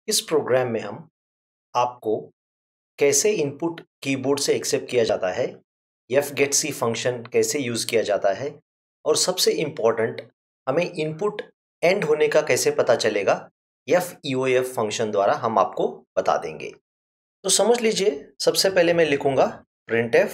इस प्रोग्राम में हम आपको कैसे इनपुट कीबोर्ड से एक्सेप्ट किया जाता है, fgetc फंक्शन कैसे यूज़ किया जाता है और सबसे इम्पोर्टेंट हमें इनपुट एंड होने का कैसे पता चलेगा, feof फंक्शन द्वारा हम आपको बता देंगे। तो समझ लीजिए, सबसे पहले मैं लिखूंगा printf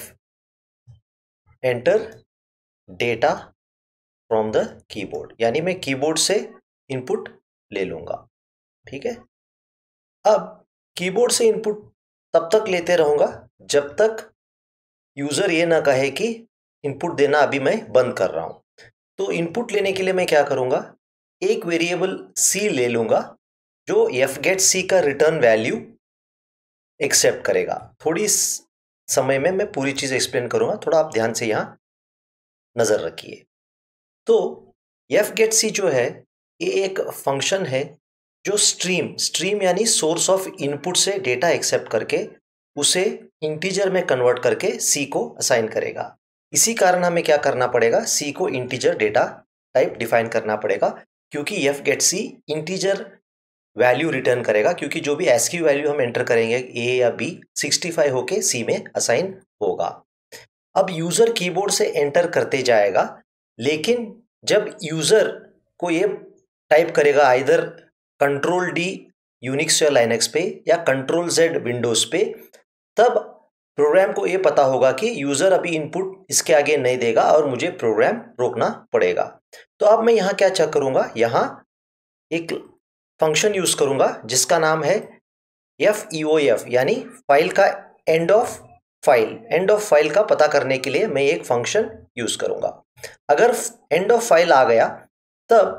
enter data from the keyboard, यानी मैं कीबोर्ड से इनपुट ले लूंगा। ठीक है, अब कीबोर्ड से इनपुट तब तक लेते रहूंगा जब तक यूजर ये ना कहे कि इनपुट देना अभी मैं बंद कर रहा हूं। तो इनपुट लेने के लिए मैं क्या करूंगा, एक वेरिएबल सी ले लूंगा जो fgetc का रिटर्न वैल्यू एक्सेप्ट करेगा। थोड़ी समय में मैं पूरी चीज एक्सप्लेन करूंगा, थोड़ा आप ध्यान से यहां नजर रखिए। तो fgetc जो है ये एक फंक्शन है जो स्ट्रीम यानी सोर्स ऑफ इनपुट से डेटा एक्सेप्ट करके उसे इंटीजर में कन्वर्ट करके सी को असाइन करेगा। इसी कारण हमें क्या करना पड़ेगा, सी को इंटीजर डेटा टाइप डिफाइन करना पड़ेगा, क्योंकि fgetc इंटीजर वैल्यू रिटर्न करेगा, क्योंकि जो भी ASCII वैल्यू हम एंटर करेंगे ए या बी 65 होके सी में असाइन होगा। अब यूजर कीबोर्ड से एंटर करते जाएगा, लेकिन जब यूजर को ये टाइप करेगा आइदर कंट्रोल डी यूनिक्स या लाइनक्स पे या कंट्रोल जेड विंडोज पे, तब प्रोग्राम को ये पता होगा कि यूजर अभी इनपुट इसके आगे नहीं देगा और मुझे प्रोग्राम रोकना पड़ेगा। तो अब मैं यहाँ क्या चेक करूंगा, यहाँ एक फंक्शन यूज करूंगा जिसका नाम है feof, यानी फाइल का एंड ऑफ फाइल का पता करने के लिए मैं एक फंक्शन यूज करूंगा। अगर एंड ऑफ फाइल आ गया तब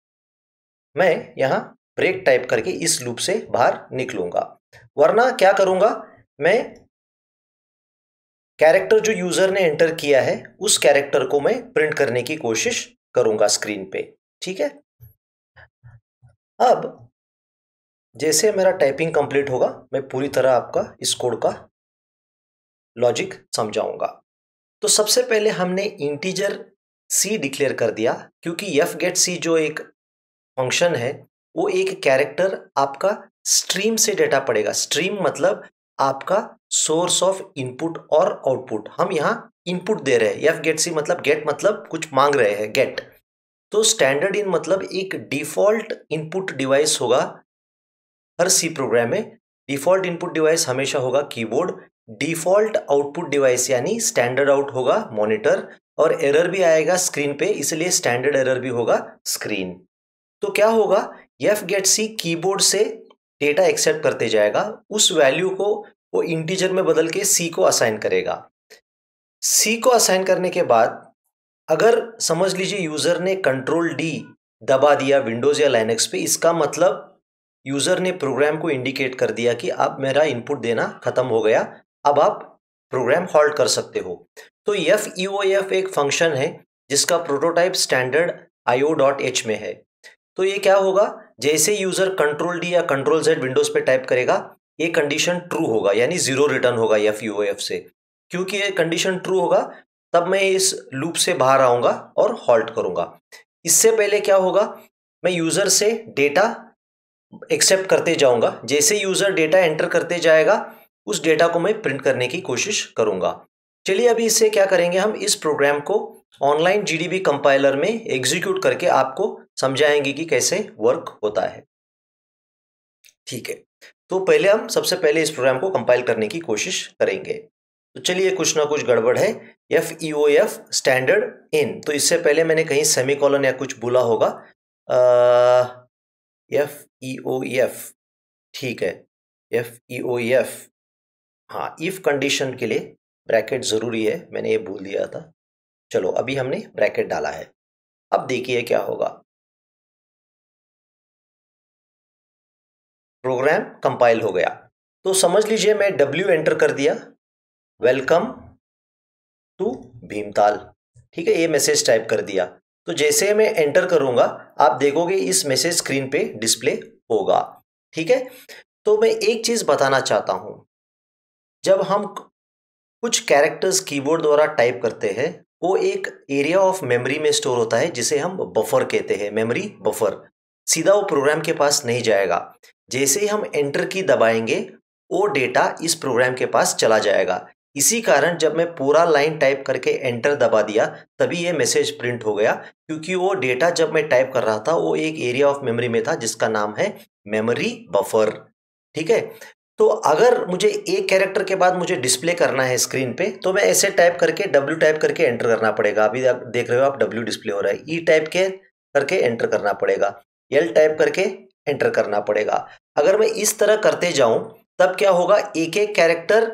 मैं यहां ब्रेक टाइप करके इस लूप से बाहर निकलूंगा, वरना क्या करूंगा, मैं कैरेक्टर जो यूजर ने एंटर किया है उस कैरेक्टर को मैं प्रिंट करने की कोशिश करूंगा स्क्रीन पे। ठीक है, अब जैसे मेरा टाइपिंग कंप्लीट होगा मैं पूरी तरह आपका इस कोड का लॉजिक समझाऊंगा। तो सबसे पहले हमने इंटीजर सी डिक्लेयर कर दिया, क्योंकि fgetc जो एक फंक्शन है वो एक कैरेक्टर आपका स्ट्रीम से डेटा पड़ेगा। स्ट्रीम मतलब आपका सोर्स ऑफ इनपुट और आउटपुट। हम यहाँ इनपुट दे रहे हैं, fgetc मतलब गेट मतलब कुछ मांग रहे हैं, गेट। तो स्टैंडर्ड इन मतलब एक डिफॉल्ट इनपुट डिवाइस होगा हर सी प्रोग्राम में। डिफॉल्ट इनपुट डिवाइस हमेशा होगा कीबोर्ड, डिफॉल्ट आउटपुट डिवाइस यानी स्टैंडर्ड आउट होगा मॉनिटर, और एरर भी आएगा स्क्रीन पे, इसलिए स्टैंडर्ड एरर भी होगा स्क्रीन। तो क्या होगा, fgetc कीबोर्ड से डेटा एक्सेप्ट करते जाएगा, उस वैल्यू को वो इंटीजर में बदल के सी को असाइन करेगा। सी को असाइन करने के बाद अगर समझ लीजिए यूजर ने कंट्रोल डी दबा दिया विंडोज या लाइनक्स पे, इसका मतलब यूजर ने प्रोग्राम को इंडिकेट कर दिया कि अब मेरा इनपुट देना खत्म हो गया, अब आप प्रोग्राम हॉल्ट कर सकते हो। तो feof एक फंक्शन है जिसका प्रोटोटाइप स्टैंडर्ड io.h में है। तो ये क्या होगा, जैसे यूजर कंट्रोल डी या कंट्रोल जेड विंडोज पे टाइप करेगा ये कंडीशन ट्रू होगा, यानी 0 रिटर्न होगा feof से। क्योंकि ये कंडीशन ट्रू होगा तब मैं इस लूप से बाहर आऊंगा और हॉल्ट करूंगा। इससे पहले क्या होगा, मैं यूजर से डेटा एक्सेप्ट करते जाऊंगा, जैसे यूजर डेटा एंटर करते जाएगा उस डेटा को मैं प्रिंट करने की कोशिश करूंगा। चलिए अभी इससे क्या करेंगे, हम इस प्रोग्राम को ऑनलाइन जीडीबी कंपाइलर में एग्जीक्यूट करके आपको समझाएंगे कि कैसे वर्क होता है। ठीक है, तो पहले हम सबसे पहले इस प्रोग्राम को कंपाइल करने की कोशिश करेंगे। तो चलिए, कुछ ना कुछ गड़बड़ है, feof स्टैंडर्ड इन, तो इससे पहले मैंने कहीं सेमीकोलन या कुछ बोला होगा। feof, ठीक है, feof, हाँ, इफ कंडीशन के लिए ब्रैकेट जरूरी है, मैंने ये भूल दिया था। चलो अभी हमने ब्रैकेट डाला है, अब देखिए क्या होगा। प्रोग्राम कंपाइल हो गया, तो समझ लीजिए मैं W एंटर कर दिया, वेलकम टू भीमताल। ठीक है, ये मैसेज टाइप कर दिया। तो जैसे मैं एंटर करूंगा आप देखोगे इस मैसेज स्क्रीन पे डिस्प्ले होगा। ठीक है, तो मैं एक चीज बताना चाहता हूं, जब हम कुछ कैरेक्टर्स कीबोर्ड द्वारा टाइप करते हैं वो एक एरिया ऑफ मेमोरी में स्टोर होता है जिसे हम बफर कहते हैं, मेमोरी बफर। सीधा वो प्रोग्राम के पास नहीं जाएगा। जैसे ही हम एंटर की दबाएंगे वो डेटा इस प्रोग्राम के पास चला जाएगा। इसी कारण जब मैं पूरा लाइन टाइप करके एंटर दबा दिया तभी ये मैसेज प्रिंट हो गया, क्योंकि वो डेटा जब मैं टाइप कर रहा था वो एक एरिया ऑफ मेमोरी में था जिसका नाम है मेमोरी बफर। ठीक है, तो अगर मुझे एक कैरेक्टर के बाद मुझे डिस्प्ले करना है स्क्रीन पे तो मैं ऐसे टाइप करके W टाइप करके एंटर करना पड़ेगा। अभी आप देख रहे हो आप W डिस्प्ले हो रहा है, E टाइप के करके एंटर करना पड़ेगा, L टाइप करके एंटर करना पड़ेगा। अगर मैं इस तरह करते जाऊं तब क्या होगा, एक एक कैरेक्टर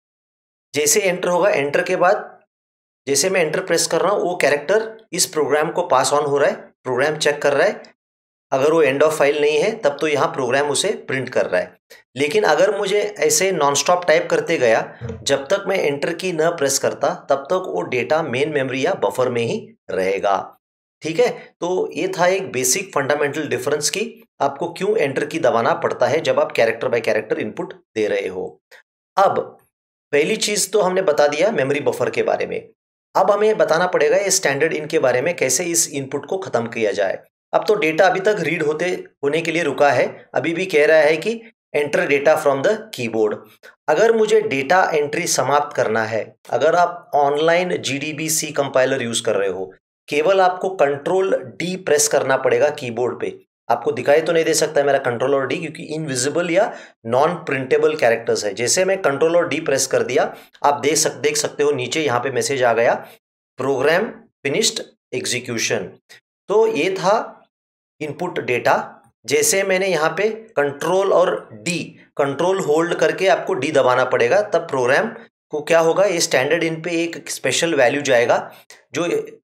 जैसे एंटर होगा, एंटर के बाद जैसे मैं एंटर प्रेस कर रहा हूं वो कैरेक्टर इस प्रोग्राम को पास ऑन हो रहा है, प्रोग्राम चेक कर रहा है। अगर वो एंड ऑफ फाइल नहीं है तब तो यहाँ प्रोग्राम उसे प्रिंट कर रहा है। लेकिन अगर मुझे ऐसे नॉन स्टॉप टाइप करते गया जब तक मैं एंटर की न प्रेस करता तब तक वो डेटा मेन मेमोरी या बफर में ही रहेगा। ठीक है, तो ये था एक बेसिक फंडामेंटल डिफरेंस की आपको क्यों एंटर की दबाना पड़ता है जब आप कैरेक्टर बाय कैरेक्टर इनपुट दे रहे हो। अब पहली चीज तो हमने बता दिया मेमोरी बफर के बारे में। अब हमें बताना पड़ेगा ये स्टैंडर्ड इन के बारे में, कैसे इस इनपुट को खत्म किया जाए। अब तो डेटा अभी तक रीड होने के लिए रुका है, अभी भी कह रहा है कि enter data from the keyboard. अगर मुझे डेटा एंट्री समाप्त करना है, अगर आप ऑनलाइन GDB-C कंपाइलर यूज कर रहे हो, केवल आपको कंट्रोल D प्रेस करना पड़ेगा कीबोर्ड पे। आपको दिखाई तो नहीं दे सकता है मेरा कंट्रोल और D, क्योंकि इनविजिबल या नॉन प्रिंटेबल कैरेक्टर्स है। जैसे मैं कंट्रोल और D प्रेस कर दिया, आप देख सकते हो नीचे यहाँ पे मैसेज आ गया, प्रोग्राम फिनिश्ड एग्जीक्यूशन। तो ये था इनपुट डेटा। जैसे मैंने यहाँ पे कंट्रोल और D, कंट्रोल होल्ड करके आपको D दबाना पड़ेगा, तब प्रोग्राम को क्या होगा, ये स्टैंडर्ड इन पे एक स्पेशल वैल्यू जाएगा जो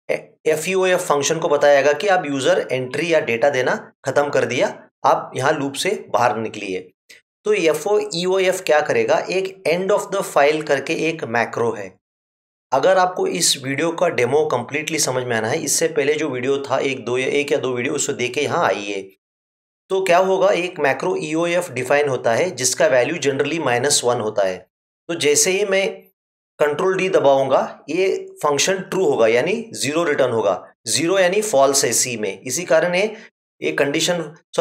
FEOF फंक्शन को बताएगा कि आप यूजर एंट्री या डेटा देना खत्म कर दिया, आप यहाँ लूप से बाहर निकलिए। तो FOEOF क्या करेगा, एक एंड ऑफ द फाइल करके एक मैक्रो है। अगर आपको इस वीडियो का डेमो कंप्लीटली समझ में आना है, इससे पहले जो वीडियो था एक या दो वीडियो उसको देख के यहाँ आइए। तो क्या होगा, एक मैक्रो EOF डिफाइन होता है जिसका वैल्यू जनरली -1 होता है। तो जैसे ही मैं कंट्रोल D दबाऊंगा ये फंक्शन ट्रू होगा, यानी 0 रिटर्न होगा। 0 यानी फॉल्स है C में, इसी कारण ये कंडीशन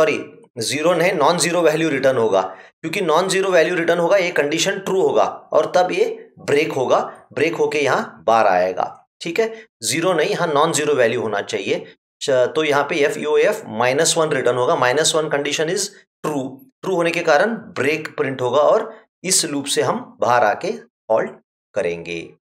जीरो नहीं, नॉन जीरो वैल्यू रिटर्न होगा। क्योंकि नॉन जीरो वैल्यू रिटर्न होगा ये कंडीशन ट्रू होगा और तब ये ब्रेक होगा, ब्रेक होके यहाँ बाहर आएगा। ठीक है, जीरो नहीं, यहाँ नॉन जीरो वैल्यू होना चाहिए। तो यहाँ पे FEOF -1 रिटर्न होगा। -1 कंडीशन इज ट्रू, ट्रू होने के कारण ब्रेक प्रिंट होगा और इस लूप से हम बाहर आके हॉल्ट करेंगे।